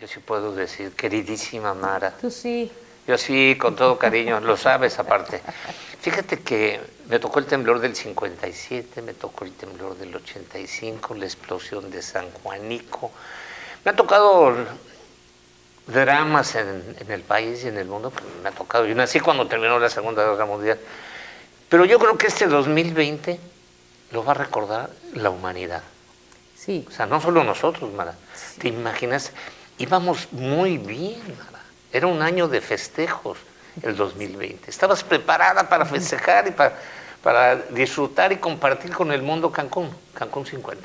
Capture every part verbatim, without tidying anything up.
sí puedo decir, queridísima Mara. Tú sí. Yo sí, con todo cariño, lo sabes aparte. Fíjate que me tocó el temblor del cincuenta y siete, me tocó el temblor del ochenta y cinco, la explosión de San Juanico. Me ha tocado dramas en, en el país y en el mundo, que me ha tocado. Yo nací cuando terminó la Segunda Guerra Mundial. Pero yo creo que este dos mil veinte lo va a recordar la humanidad. Sí. O sea, no solo nosotros, Mara. Sí. ¿Te imaginas? Íbamos muy bien, Mara. Era un año de festejos, el dos mil veinte. Estabas preparada para festejar y para, para disfrutar y compartir con el mundo Cancún, Cancún cincuenta.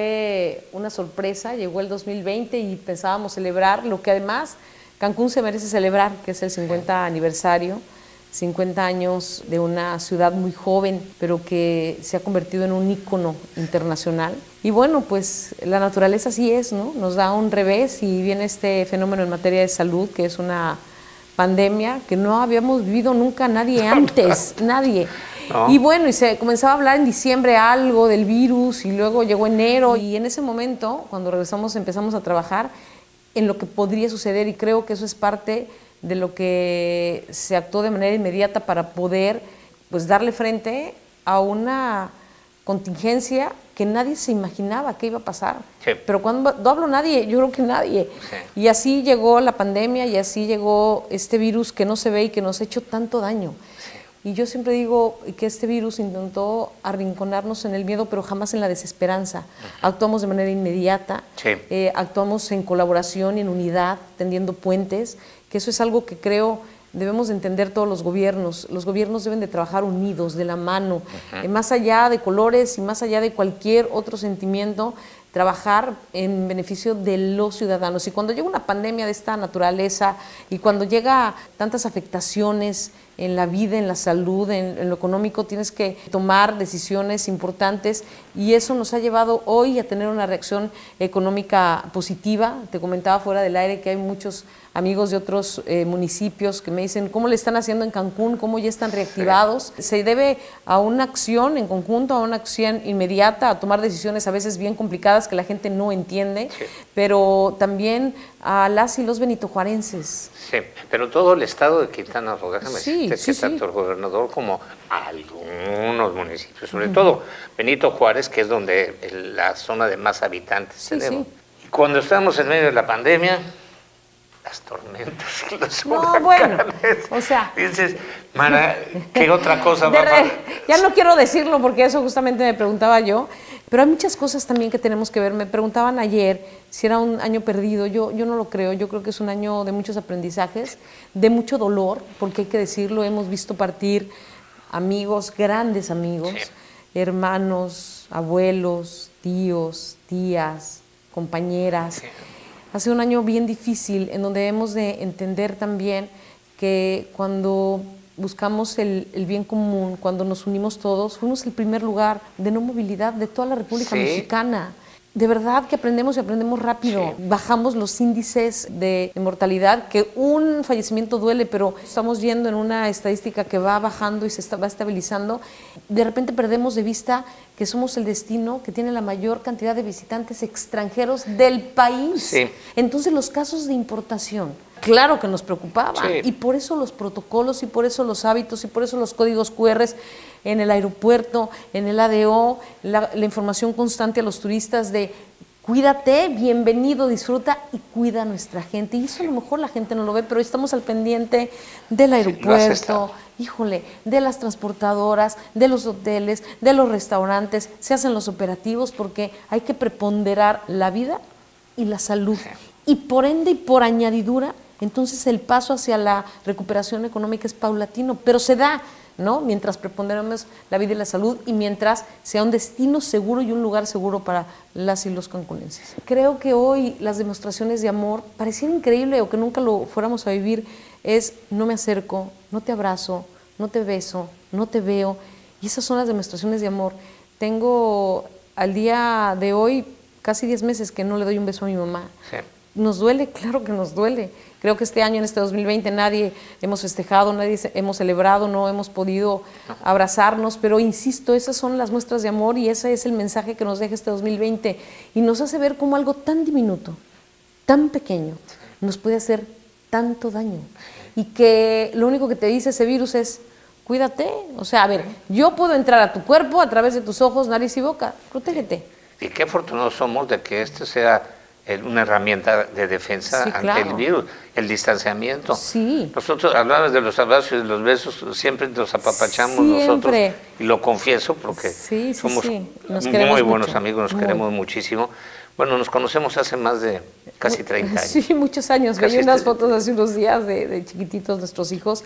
Fue una sorpresa, llegó el dos mil veinte y pensábamos celebrar lo que además Cancún se merece celebrar, que es el cincuenta aniversario, cincuenta años de una ciudad muy joven, pero que se ha convertido en un ícono internacional. Y bueno, pues la naturaleza así es, ¿no? Nos da un revés y viene este fenómeno en materia de salud, que es una pandemia que no habíamos vivido nunca nadie antes, nadie. No. Y bueno, y se comenzaba a hablar en diciembre algo del virus y luego llegó enero y en ese momento, cuando regresamos, empezamos a trabajar en lo que podría suceder y creo que eso es parte de lo que se actuó de manera inmediata para poder pues darle frente a una contingencia que nadie se imaginaba que iba a pasar. Sí. Pero cuando no hablo nadie, yo creo que nadie. Sí. Y así llegó la pandemia y así llegó este virus que no se ve y que nos ha hecho tanto daño. Sí. Y yo siempre digo que este virus intentó arrinconarnos en el miedo, pero jamás en la desesperanza. Uh-huh. Actuamos de manera inmediata, sí. eh, actuamos en colaboración y en unidad, tendiendo puentes, que eso es algo que creo debemos de entender todos los gobiernos. Los gobiernos deben de trabajar unidos, de la mano, uh-huh. eh, más allá de colores y más allá de cualquier otro sentimiento, trabajar en beneficio de los ciudadanos. Y cuando llega una pandemia de esta naturaleza y cuando llega tantas afectaciones en la vida, en la salud, en, en lo económico, tienes que tomar decisiones importantes y eso nos ha llevado hoy a tener una reacción económica positiva. Te comentaba fuera del aire que hay muchos amigos de otros eh, municipios que me dicen cómo le están haciendo en Cancún, cómo ya están reactivados. Sí. Se debe a una acción en conjunto, a una acción inmediata, a tomar decisiones a veces bien complicadas que la gente no entiende, sí. pero también a las y los benitojuarenses. Sí, pero todo el estado de Quintana Roo, déjame sí, decirte sí, que sí. tanto el gobernador como algunos municipios, sobre uh-huh. todo Benito Juárez, que es donde el, la zona de más habitantes sí, tenemos. Sí. Y cuando estamos en medio de la pandemia, las tormentas y los no, huracanes. Bueno, o sea... Dices, Mara, ¿qué otra cosa va a pasar? Ya no quiero decirlo porque eso justamente me preguntaba yo, pero hay muchas cosas también que tenemos que ver. Me preguntaban ayer si era un año perdido. Yo, yo no lo creo. Yo creo que es un año de muchos aprendizajes, de mucho dolor, porque hay que decirlo, hemos visto partir amigos, grandes amigos, sí. hermanos, abuelos, tíos, tías, compañeras. Sí. Ha sido un año bien difícil en donde hemos de entender también que cuando buscamos el, el bien común, cuando nos unimos todos, fuimos el primer lugar de no movilidad de toda la República sí. Mexicana. De verdad que aprendemos y aprendemos rápido. Sí. Bajamos los índices de, de mortalidad, que un fallecimiento duele, pero estamos yendo en una estadística que va bajando y se está, va estabilizando. De repente perdemos de vista que somos el destino que tiene la mayor cantidad de visitantes extranjeros del país. Sí. Entonces los casos de importación, claro que nos preocupaban. Sí. Y por eso los protocolos, y por eso los hábitos, y por eso los códigos cu erres en el aeropuerto, en el A D O, la, la información constante a los turistas de cuídate, bienvenido, disfruta y cuida a nuestra gente. Y eso a lo mejor la gente no lo ve, pero estamos al pendiente del aeropuerto, sí, híjole, de las transportadoras, de los hoteles, de los restaurantes. Se hacen los operativos porque hay que preponderar la vida y la salud. Sí. Y por ende y por añadidura, entonces el paso hacia la recuperación económica es paulatino, pero se da, ¿no? Mientras preponderamos la vida y la salud y mientras sea un destino seguro y un lugar seguro para las y los cancunenses. Creo que hoy las demostraciones de amor, pareciera increíble o que nunca lo fuéramos a vivir, es no me acerco, no te abrazo, no te beso, no te veo, y esas son las demostraciones de amor. Tengo al día de hoy casi diez meses que no le doy un beso a mi mamá. Sí. ¿Nos duele? Claro que nos duele. Creo que este año, en este dos mil veinte, nadie hemos festejado, nadie hemos celebrado, no hemos podido abrazarnos, pero insisto, esas son las muestras de amor y ese es el mensaje que nos deja este dos mil veinte y nos hace ver como algo tan diminuto, tan pequeño, nos puede hacer tanto daño. Y que lo único que te dice ese virus es, cuídate. O sea, a ver, yo puedo entrar a tu cuerpo a través de tus ojos, nariz y boca. Protégete. Y qué afortunados somos de que este sea el, una herramienta de defensa Sí, ante claro. el virus, el distanciamiento. Sí. Nosotros hablabas de los abrazos y de los besos, siempre nos apapachamos Siempre. nosotros, y lo confieso porque Sí, sí, somos sí. Nos muy queremos buenos mucho. amigos, nos Muy. queremos muchísimo. Bueno, nos conocemos hace más de casi treinta años. Sí, muchos años. Casi Veía unas tre- fotos hace unos días de, de chiquititos nuestros hijos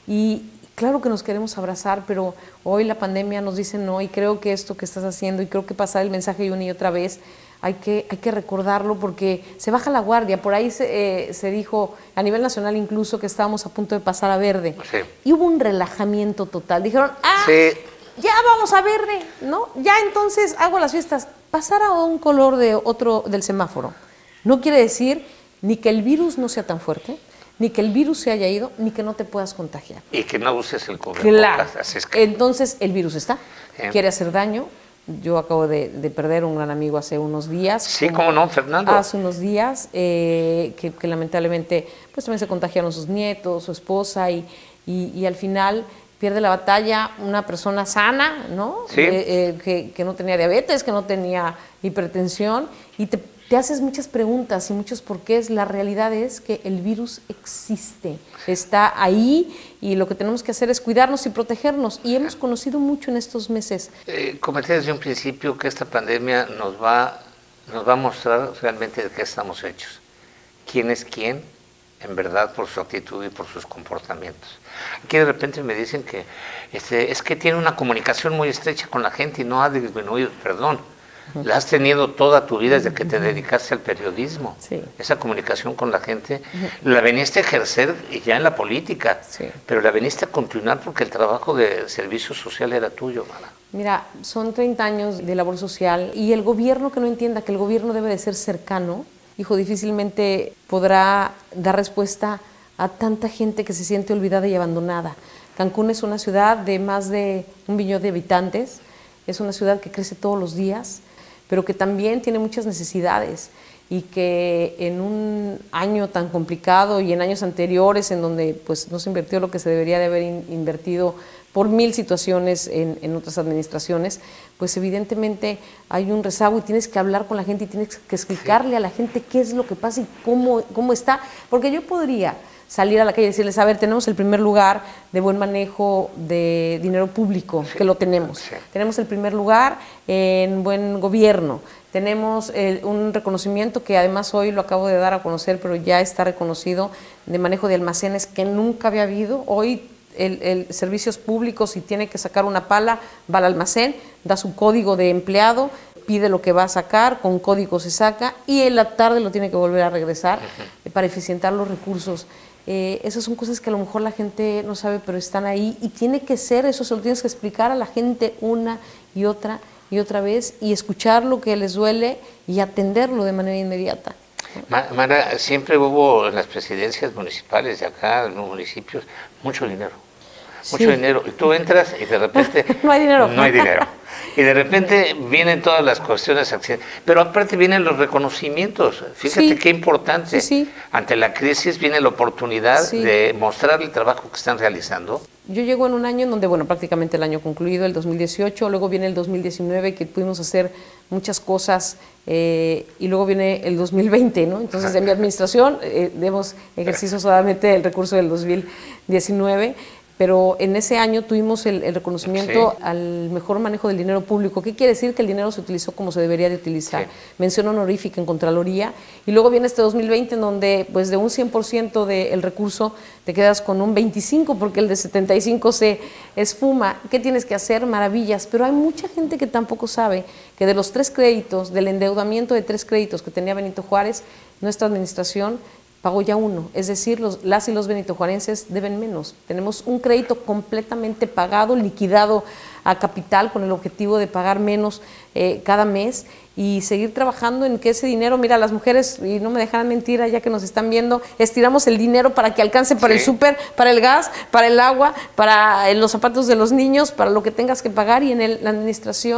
y claro que nos queremos abrazar, pero hoy la pandemia nos dice no y creo que esto que estás haciendo y creo que pasar el mensaje una y otra vez hay que, hay que recordarlo porque se baja la guardia. Por ahí se, eh, se dijo a nivel nacional incluso que estábamos a punto de pasar a verde Sí. y hubo un relajamiento total. Dijeron, ah, Sí. ya vamos a verde, ¿no? Ya entonces hago las fiestas. Pasar a un color de otro del semáforo no quiere decir ni que el virus no sea tan fuerte, ni que el virus se haya ido, ni que no te puedas contagiar. Y que no uses el Claro. cubrebocas. Así es que, Entonces el virus está, Sí. quiere hacer daño. Yo acabo de, de perder un gran amigo hace unos días. sí, cómo no, Fernando. Hace unos días, eh, que, que lamentablemente pues también se contagiaron sus nietos, su esposa, y, y, y al final pierde la batalla una persona sana, ¿no? Sí. Eh, eh, que, que no tenía diabetes, que no tenía hipertensión, y te, te haces muchas preguntas y muchos porqués. La realidad es que el virus existe, está ahí, y lo que tenemos que hacer es cuidarnos y protegernos, y hemos conocido mucho en estos meses. Eh, comenté desde un principio que esta pandemia nos va, nos va a mostrar realmente de qué estamos hechos. ¿Quién es quién? En verdad, por su actitud y por sus comportamientos. Aquí de repente me dicen que este, es que tiene una comunicación muy estrecha con la gente y no ha disminuido. Perdón, la has tenido toda tu vida desde que te dedicaste al periodismo. Sí. Esa comunicación con la gente la veniste a ejercer ya en la política, Sí. pero la veniste a continuar porque el trabajo de servicio social era tuyo, Mara. Mira, son treinta años de labor social, y el gobierno que no entienda que el gobierno debe de ser cercano, hijo, difícilmente podrá dar respuesta a tanta gente que se siente olvidada y abandonada. Cancún es una ciudad de más de un billón de habitantes, es una ciudad que crece todos los días, pero que también tiene muchas necesidades, y que en un año tan complicado y en años anteriores en donde pues no se invirtió lo que se debería de haber in- invertido por mil situaciones en, en otras administraciones, pues evidentemente hay un rezago y tienes que hablar con la gente y tienes que explicarle a la gente qué es lo que pasa y cómo, cómo está, porque yo podría salir a la calle y decirles, a ver, tenemos el primer lugar de buen manejo de dinero público, Sí. que lo tenemos. Sí. Tenemos el primer lugar en buen gobierno. Tenemos el- un reconocimiento que además hoy lo acabo de dar a conocer, pero ya está reconocido, de manejo de almacenes que nunca había habido. Hoy el, el servicios públicos, si tiene que sacar una pala, va al almacén, da su código de empleado, pide lo que va a sacar, con código se saca, y en la tarde lo tiene que volver a regresar eh, para eficientar los recursos. Eh, esas son cosas que a lo mejor la gente no sabe, pero están ahí, y tiene que ser, eso se lo tienes que explicar a la gente una y otra y otra vez, y escuchar lo que les duele y atenderlo de manera inmediata. Ma- Mara, siempre hubo en las presidencias municipales de acá, en los municipios, mucho dinero. Mucho Sí. dinero. Y tú entras y de repente... No hay dinero. No hay dinero. Y de repente vienen todas las cuestiones, accidentes. Pero aparte vienen los reconocimientos. Fíjate Sí. qué importante. Sí, sí. Ante la crisis viene la oportunidad Sí. de mostrar el trabajo que están realizando. Yo llego en un año en donde, bueno, prácticamente el año concluido, el dos mil dieciocho, luego viene el dos mil diecinueve, que pudimos hacer muchas cosas, eh, y luego viene el dos mil veinte, ¿no? Entonces, en mi administración, eh, demos ejercicio solamente el recurso del dos mil diecinueve, pero en ese año tuvimos el, el reconocimiento Sí. al mejor manejo del dinero público. ¿Qué quiere decir? Que el dinero se utilizó como se debería de utilizar. Sí. Mención honorífica en Contraloría, y luego viene este dos mil veinte en donde pues de un cien por ciento del recurso te quedas con un veinticinco por ciento porque el de setenta y cinco por ciento se esfuma. ¿Qué tienes que hacer? Maravillas, pero hay mucha gente que tampoco sabe que de los tres créditos, del endeudamiento de tres créditos que tenía Benito Juárez, nuestra administración pagó ya uno, es decir, los, las y los benitojuarenses deben menos. Tenemos un crédito completamente pagado, liquidado a capital, con el objetivo de pagar menos eh, cada mes y seguir trabajando en que ese dinero, mira, las mujeres, y no me dejarán mentir ya que nos están viendo, estiramos el dinero para que alcance para Sí. el súper, para el gas, para el agua, para eh, los zapatos de los niños, para lo que tengas que pagar, y en el, la administración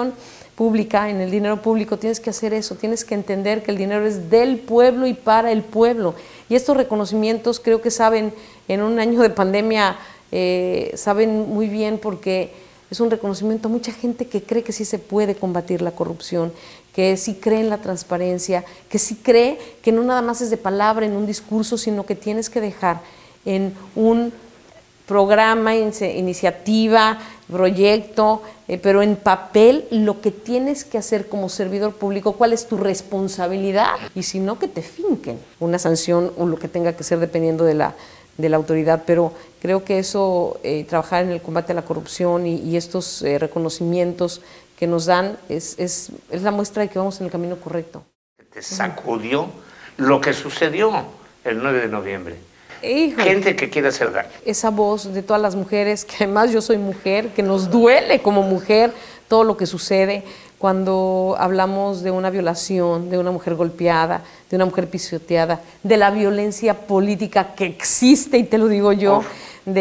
pública, en el dinero público, tienes que hacer eso, tienes que entender que el dinero es del pueblo y para el pueblo. Y estos reconocimientos creo que saben, en un año de pandemia, eh, saben muy bien porque es un reconocimiento a mucha gente que cree que sí se puede combatir la corrupción, que sí cree en la transparencia, que sí cree que no nada más es de palabra, en un discurso, sino que tienes que dejar en un programa, iniciativa, proyecto, eh, pero en papel lo que tienes que hacer como servidor público, cuál es tu responsabilidad, y si no, que te finquen una sanción o lo que tenga que ser dependiendo de la, de la autoridad. Pero creo que eso, eh, trabajar en el combate a la corrupción y, y estos eh, reconocimientos que nos dan es, es, es la muestra de que vamos en el camino correcto. Te sacudió lo que sucedió el nueve de noviembre. Híjole, gente que quiere hacer daño. Esa voz de todas las mujeres, que además yo soy mujer, que nos duele como mujer todo lo que sucede cuando hablamos de una violación, de una mujer golpeada, de una mujer pisoteada, de la violencia política que existe, y te lo digo yo, oh.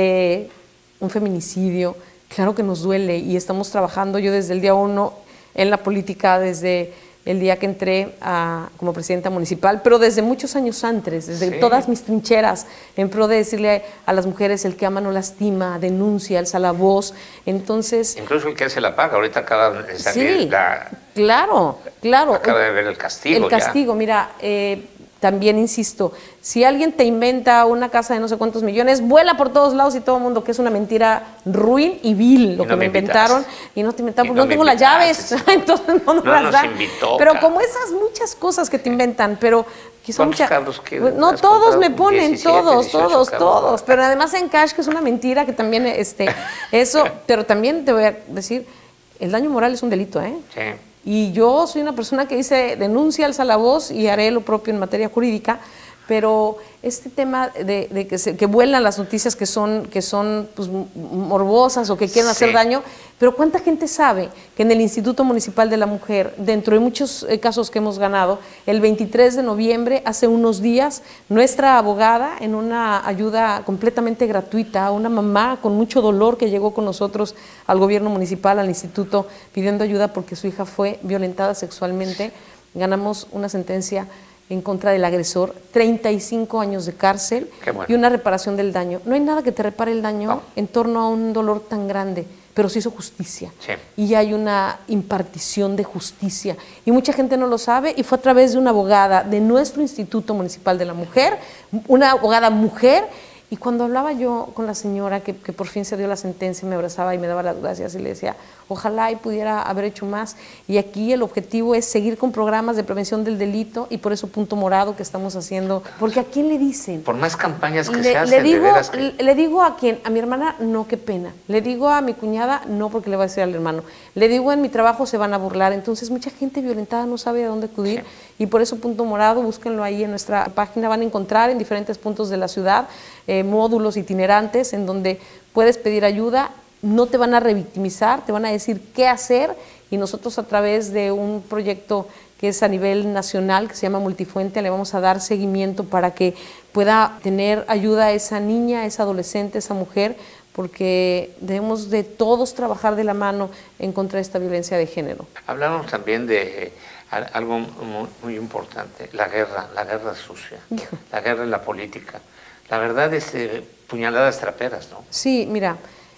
de un feminicidio. Claro que nos duele y estamos trabajando, yo desde el día uno en la política, desde el día que entré a, como presidenta municipal, pero desde muchos años antes, desde sí. todas mis trincheras, en pro de decirle a las mujeres: el que ama no lastima, denuncia, alza la voz. Entonces, incluso el que hace la paga, ahorita acaba de salir sí, la, claro, claro. acaba de ver el castigo. El castigo, ya. mira, eh, también insisto, si alguien te inventa una casa de no sé cuántos millones, vuela por todos lados y todo el mundo, que es una mentira ruin y vil lo y que no me inventaron, y no te inventaron, porque no, no tengo las llaves, entonces no nos no las dan. Invitó, pero como esas muchas cosas que te inventan, pero quizá mucha, que no todos me ponen, diecisiete, todos, todos, todos, pero además en cash, que es una mentira, que también, este, eso, pero también te voy a decir, el daño moral es un delito, ¿eh? Sí. Y yo soy una persona que dice: denuncia, alza la voz, y haré lo propio en materia jurídica, pero este tema de, de que, se, que vuelan las noticias que son, que son pues, morbosas o que quieren hacer sí. daño, pero ¿cuánta gente sabe que en el Instituto Municipal de la Mujer, dentro de muchos casos que hemos ganado, el veintitrés de noviembre, hace unos días, nuestra abogada, en una ayuda completamente gratuita, a una mamá con mucho dolor que llegó con nosotros al gobierno municipal, al instituto, pidiendo ayuda porque su hija fue violentada sexualmente, ganamos una sentencia en contra del agresor, treinta y cinco años de cárcel bueno. y una reparación del daño. No hay nada que te repare el daño no. en torno a un dolor tan grande, pero se hizo justicia. Sí. Y hay una impartición de justicia. Y mucha gente no lo sabe, y fue a través de una abogada de nuestro Instituto Municipal de la Mujer, una abogada mujer. Y cuando hablaba yo con la señora que, que por fin se dio la sentencia, me abrazaba y me daba las gracias y le decía: ojalá y pudiera haber hecho más. Y aquí el objetivo es seguir con programas de prevención del delito, y por eso Punto Morado que estamos haciendo. Porque ¿a quién le dicen? Por más campañas que le, se hacen, le digo, de veras que... le digo a quién, a mi hermana, no, qué pena. Le digo a mi cuñada, no, porque le va a decir al hermano. Le digo: en mi trabajo se van a burlar. Entonces mucha gente violentada no sabe a dónde acudir. Sí. Y por eso Punto Morado, búsquenlo ahí en nuestra página, van a encontrar en diferentes puntos de la ciudad eh, módulos itinerantes en donde puedes pedir ayuda. No te van a revictimizar, te van a decir qué hacer, y nosotros, a través de un proyecto que es a nivel nacional, que se llama Multifuente, le vamos a dar seguimiento para que pueda tener ayuda a esa niña, a esa adolescente, a esa mujer, porque debemos de todos trabajar de la mano en contra de esta violencia de género. Hablamos también de algo muy, muy importante, la guerra, la guerra sucia, Hijo. la guerra en la política. La verdad es eh, puñaladas traperas, ¿no? Sí, mira,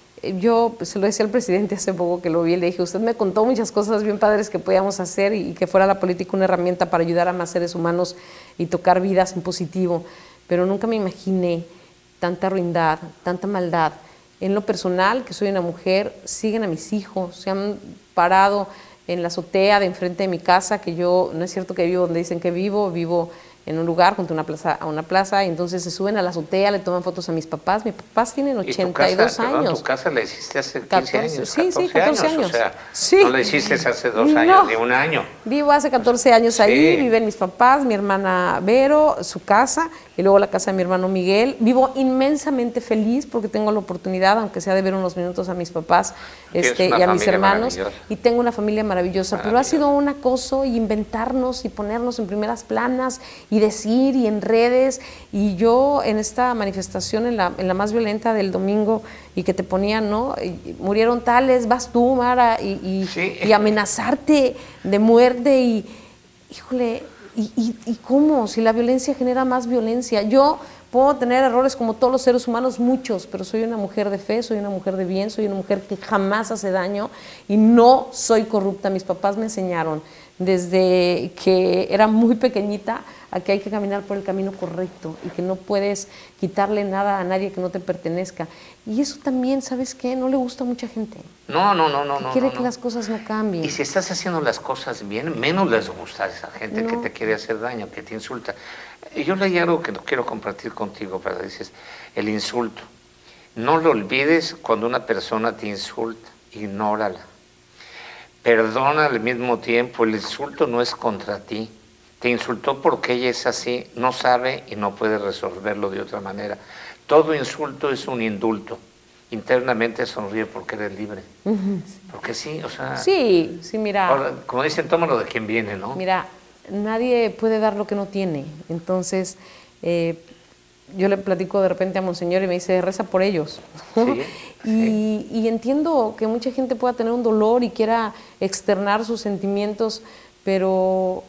yo se lo decía al presidente hace poco que lo vi, le dije: usted me contó muchas cosas bien padres que podíamos hacer, y, y que fuera la política una herramienta para ayudar a más seres humanos y tocar vidas en positivo, pero nunca me imaginé tanta ruindad, tanta maldad. En lo personal, que soy una mujer, siguen a mis hijos, se han parado en la azotea de enfrente de mi casa, que yo, no es cierto que vivo donde dicen que vivo, vivo en un lugar junto a una plaza, a una plaza, y entonces se suben a la azotea, le toman fotos a mis papás. Mis papás tienen ochenta y dos ¿Y tu casa, años. Perdón, ¿tu casa la hiciste hace quince catorce, años? Sí, sí, catorce años. O sea, sí. no la hiciste hace dos años, no. ni un año. Vivo hace catorce años ahí, sí. viven mis papás, mi hermana Vero, su casa, y luego la casa de mi hermano Miguel. Vivo inmensamente feliz porque tengo la oportunidad, aunque sea de ver unos minutos a mis papás este, y a mis hermanos, y tengo una familia maravillosa, pero ha sido un acoso y inventarnos y ponernos en primeras planas y decir y en redes. Y yo en esta manifestación, en la, en la más violenta del domingo, y que te ponían, ¿no? Y murieron tales, vas tú, Mara, y, y, sí. y amenazarte de muerte y, híjole, y, y, y cómo, si la violencia genera más violencia. Yo puedo tener errores como todos los seres humanos, muchos, pero soy una mujer de fe, soy una mujer de bien, soy una mujer que jamás hace daño y no soy corrupta. Mis papás me enseñaron desde que era muy pequeñita a que hay que caminar por el camino correcto y que no puedes quitarle nada a nadie que no te pertenezca. Y eso también, ¿sabes qué? No le gusta a mucha gente. No, no, no, no. Que no quiere no, que no. las cosas no cambien. Y si estás haciendo las cosas bien, menos les gusta a esa gente no. que te quiere hacer daño, que te insulta. Yo leí algo que no quiero compartir contigo, pero dices, el insulto. No lo olvides cuando una persona te insulta, ignórala. Perdona al mismo tiempo, el insulto no es contra ti. Te insultó porque ella es así, no sabe y no puede resolverlo de otra manera. Todo insulto es un indulto. Internamente sonríe porque eres libre. Uh-huh. Porque sí, o sea... Sí, sí, mira... Ahora, como dicen, tómalo de quien viene, ¿no? Mira, nadie puede dar lo que no tiene. Entonces, eh, yo le platico de repente a Monseñor y me dice, reza por ellos. Sí, y, sí. y entiendo que mucha gente pueda tener un dolor y quiera externar sus sentimientos, pero...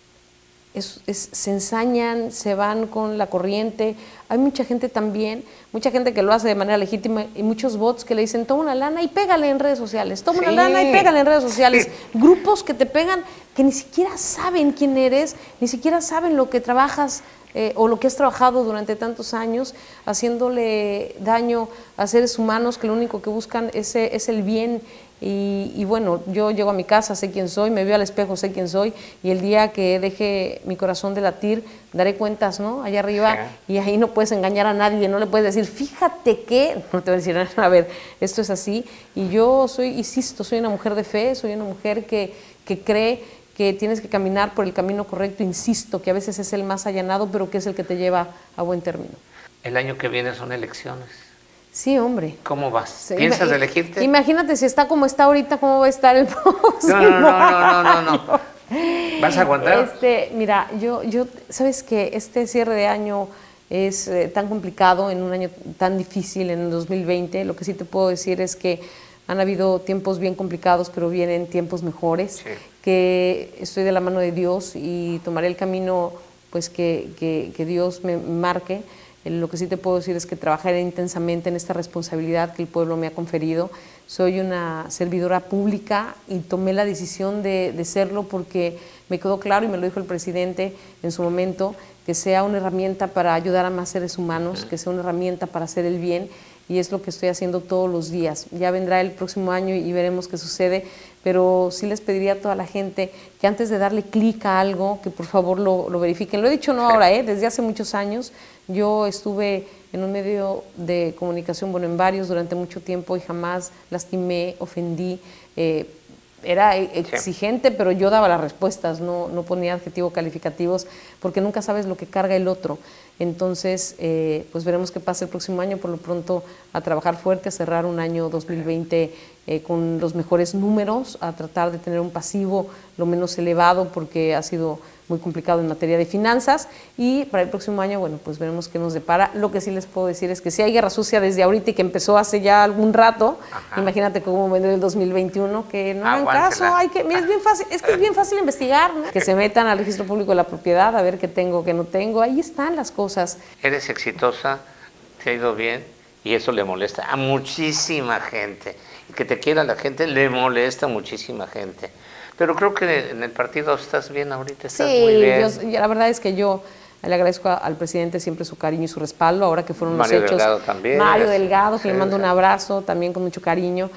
Es, es, se ensañan, se van con la corriente. Hay mucha gente también, mucha gente que lo hace de manera legítima y muchos bots que le dicen toma una lana y pégale en redes sociales, toma sí. una lana y pégale en redes sociales. Sí. Grupos que te pegan que ni siquiera saben quién eres, ni siquiera saben lo que trabajas eh, o lo que has trabajado durante tantos años, haciéndole daño a seres humanos que lo único que buscan es, es el bien. Y, y bueno, yo llego a mi casa, sé quién soy, me veo al espejo, sé quién soy, y el día que deje mi corazón de latir, daré cuentas, ¿no? Allá arriba, sí. Y ahí no puedes engañar a nadie, no le puedes decir, fíjate que, no te voy a decir, a ver, esto es así, y yo soy, insisto, soy una mujer de fe, soy una mujer que, que cree que tienes que caminar por el camino correcto, insisto, que a veces es el más allanado, pero que es el que te lleva a buen término. El año que viene son elecciones. Sí, hombre. ¿Cómo vas? ¿Piensas Ima elegirte? Imagínate si está como está ahorita, ¿cómo va a estar el próximo No, no, no, no, no, no, no. ¿Vas a aguantar? Este, mira, yo, yo, sabes que este cierre de año es eh, tan complicado, en un año tan difícil, en el dos mil veinte. Lo que sí te puedo decir es que han habido tiempos bien complicados, pero vienen tiempos mejores. Sí. Que estoy de la mano de Dios y tomaré el camino pues, que, que, que Dios me marque. Lo que sí te puedo decir es que trabajaré intensamente en esta responsabilidad que el pueblo me ha conferido. Soy una servidora pública y tomé la decisión de, de serlo porque me quedó claro, y me lo dijo el presidente en su momento, que sea una herramienta para ayudar a más seres humanos, que sea una herramienta para hacer el bien, y es lo que estoy haciendo todos los días. Ya vendrá el próximo año y veremos qué sucede, pero sí les pediría a toda la gente que antes de darle clic a algo, que por favor lo, lo verifiquen. Lo he dicho no ahora, ¿eh? Desde hace muchos años. Yo estuve en un medio de comunicación, bueno, en varios durante mucho tiempo y jamás lastimé, ofendí. Eh, era exigente, pero yo daba las respuestas, no, no ponía adjetivos calificativos, porque nunca sabes lo que carga el otro. Entonces, eh, pues veremos qué pasa el próximo año. Por lo pronto, a trabajar fuerte, a cerrar un año dos mil veinte eh, con los mejores números, a tratar de tener un pasivo lo menos elevado, porque ha sido muy complicado en materia de finanzas, y para el próximo año, bueno, pues veremos qué nos depara. Lo que sí les puedo decir es que si hay guerra sucia desde ahorita y que empezó hace ya algún rato, ajá, imagínate cómo vendrá el dos mil veintiuno, que no hagan caso, hay que, mira, es bien fácil, es que es bien fácil investigar, ¿no? Que se metan al registro público de la propiedad, a ver qué tengo, qué no tengo, ahí están las cosas. Eres exitosa, te ha ido bien, y eso le molesta a muchísima gente, y que te quiera la gente le molesta a muchísima gente. Pero creo que en el partido estás bien ahorita, estás sí, muy bien. Sí, la verdad es que yo le agradezco a, al presidente siempre su cariño y su respaldo, ahora que fueron Mario los hechos. Delgado también. Mario Delgado, que sí, le mando sí. un abrazo también con mucho cariño.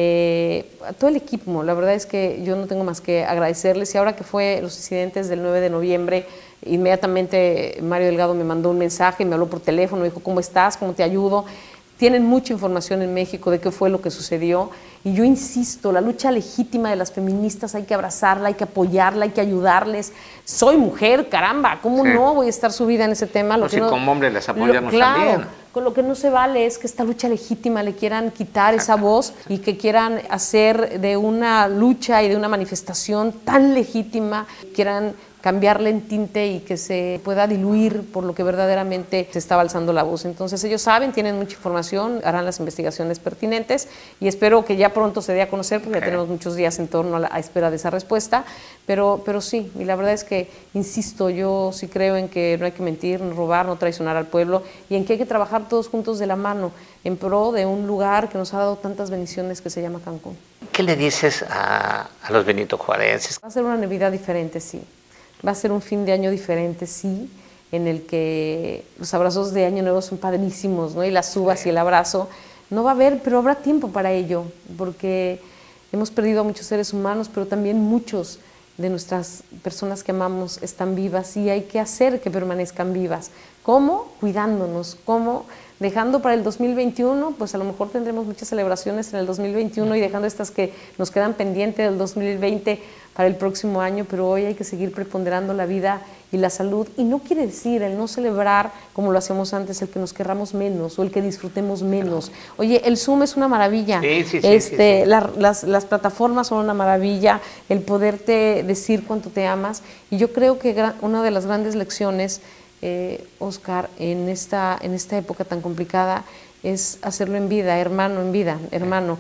Eh, a todo el equipo, la verdad es que yo no tengo más que agradecerles. Y ahora que fue los incidentes del nueve de noviembre, inmediatamente Mario Delgado me mandó un mensaje, me habló por teléfono, me dijo, ¿cómo estás? ¿Cómo te ayudo? Tienen mucha información en México de qué fue lo que sucedió, y yo insisto, la lucha legítima de las feministas hay que abrazarla, hay que apoyarla, hay que ayudarles. Soy mujer, caramba, ¿cómo sí. no voy a estar subida en ese tema? Lo pues que si no, como hombre les apoyamos lo, claro, también. Con lo que no se vale es que esta lucha legítima le quieran quitar esa voz y que quieran hacer de una lucha y de una manifestación tan legítima, quieran cambiarle en tinte y que se pueda diluir por lo que verdaderamente se estaba alzando la voz. Entonces ellos saben, tienen mucha información, harán las investigaciones pertinentes y espero que ya pronto se dé a conocer porque okay. ya tenemos muchos días en torno a la a espera de esa respuesta, pero, pero sí, y la verdad es que, insisto, yo sí creo en que no hay que mentir, no robar, no traicionar al pueblo y en que hay que trabajar todos juntos de la mano en pro de un lugar que nos ha dado tantas bendiciones que se llama Cancún. ¿Qué le dices a, a los benitojuarenses? Va a ser una Navidad diferente, sí. Va a ser un fin de año diferente, sí, en el que los abrazos de Año Nuevo son padrísimos, ¿no? Y las uvas y el abrazo. No va a haber, pero habrá tiempo para ello, porque hemos perdido a muchos seres humanos, pero también muchos de nuestras personas que amamos están vivas y hay que hacer que permanezcan vivas. ¿Cómo? Cuidándonos. ¿Cómo? Dejando para el dos mil veintiuno, pues a lo mejor tendremos muchas celebraciones en el dos mil veintiuno y dejando estas que nos quedan pendientes del dos mil veinte para el próximo año, pero hoy hay que seguir preponderando la vida y la salud. Y no quiere decir el no celebrar como lo hacíamos antes, el que nos querramos menos o el que disfrutemos menos. Oye, el Zoom es una maravilla, sí, sí, sí, este, sí, sí. La, las, las plataformas son una maravilla, el poderte decir cuánto te amas. Y yo creo que una de las grandes lecciones, eh, Oscar, en esta, en esta época tan complicada, es hacerlo en vida, hermano, en vida, hermano,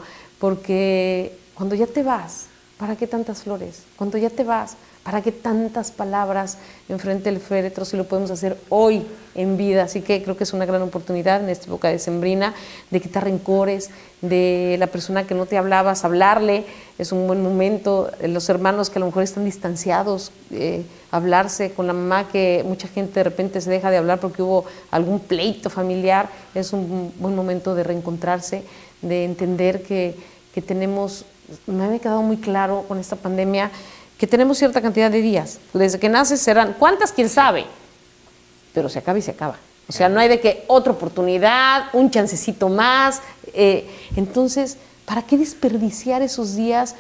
porque cuando ya te vas, ¿para qué tantas flores? Cuando ya te vas, ¿para qué tantas palabras enfrente del féretro si lo podemos hacer hoy en vida? Así que creo que es una gran oportunidad en esta época decembrina de quitar rencores, de la persona que no te hablabas, hablarle, es un buen momento, los hermanos que a lo mejor están distanciados, eh, hablarse con la mamá que mucha gente de repente se deja de hablar porque hubo algún pleito familiar, es un buen momento de reencontrarse, de entender que, que tenemos... Me había quedado muy claro con esta pandemia que tenemos cierta cantidad de días. Desde que naces serán, ¿cuántas? ¿Quién sabe? Pero se acaba y se acaba. O sea, no hay de que otra oportunidad, un chancecito más. Eh, entonces, ¿para qué desperdiciar esos días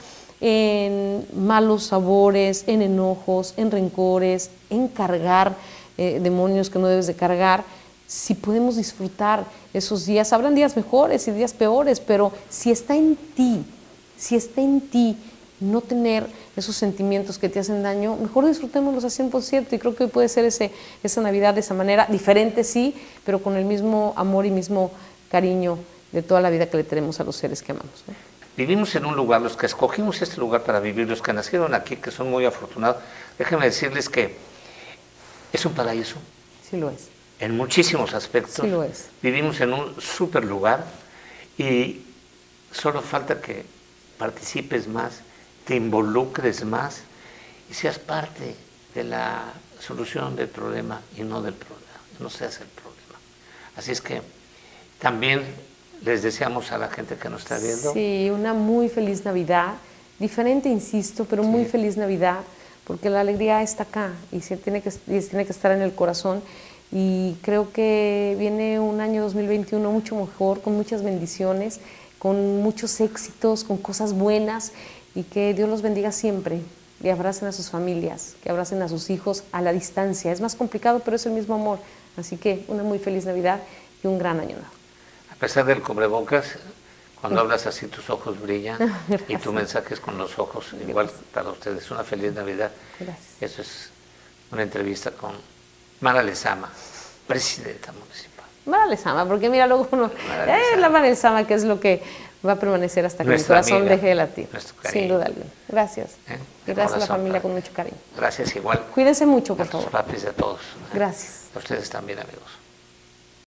en malos sabores, en enojos, en rencores, en cargar eh, demonios que no debes de cargar? Si podemos disfrutar esos días, habrán días mejores y días peores, pero si está en ti, si está en ti no tener esos sentimientos que te hacen daño, mejor disfrutémoslos al cien por ciento y creo que hoy puede ser ese, esa Navidad de esa manera, diferente sí, pero con el mismo amor y mismo cariño de toda la vida que le tenemos a los seres que amamos, ¿no? Vivimos en un lugar, los que escogimos este lugar para vivir, los que nacieron aquí, que son muy afortunados, déjenme decirles que es un paraíso. Sí lo es. En muchísimos aspectos. Sí lo es. Vivimos en un súper lugar y solo falta que participes más, te involucres más y seas parte de la solución del problema y no del problema, no seas el problema. Así es que también les deseamos a la gente que nos está viendo. Sí, una muy feliz Navidad, diferente, insisto, pero muy sí. feliz Navidad, porque la alegría está acá y se tiene que, y tiene que estar en el corazón. Y creo que viene un año dos mil veintiuno mucho mejor, con muchas bendiciones, con muchos éxitos, con cosas buenas, y que Dios los bendiga siempre, y abracen a sus familias, que abracen a sus hijos a la distancia. Es más complicado, pero es el mismo amor. Así que una muy feliz Navidad y un gran año nuevo. A pesar del cubrebocas, cuando hablas así tus ojos brillan y tu mensaje es con los ojos, igual para ustedes. Una feliz Navidad. Gracias. Eso es una entrevista con Mara Lezama, presidenta municipal. Mara Lezama, porque mira, luego uno, eh, la Mara Lezama, que es lo que va a permanecer hasta que nuestra mi corazón amiga, deje de latir. Sin duda alguna. Gracias. ¿Eh? Y gracias a la familia con mucho cariño. Gracias igual. Cuídense mucho, por a favor. A tus papis, a todos. Gracias. A ustedes también, amigos.